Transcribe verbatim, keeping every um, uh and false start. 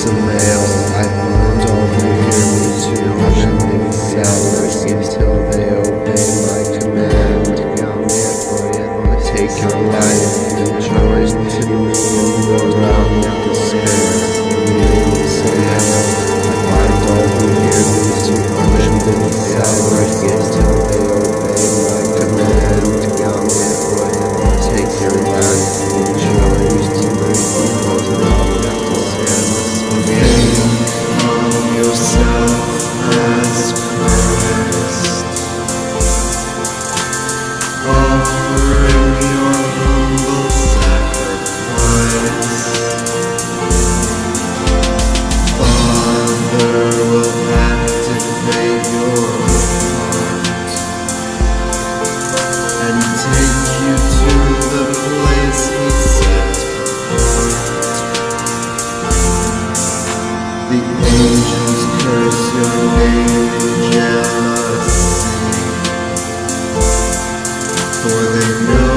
was a male. I found all who hear me to unending sadness until they obey my command. Take your life and joy to me and those around with despair. I find all who hear me to unending sadness until they obey my command. Take your life and joy to me and those around with despair. Think of yourself as Christ, offering your humble sacrifice. Father will activate your heart and take you to the place He set apart. The angels curse your name in jealousy, for they know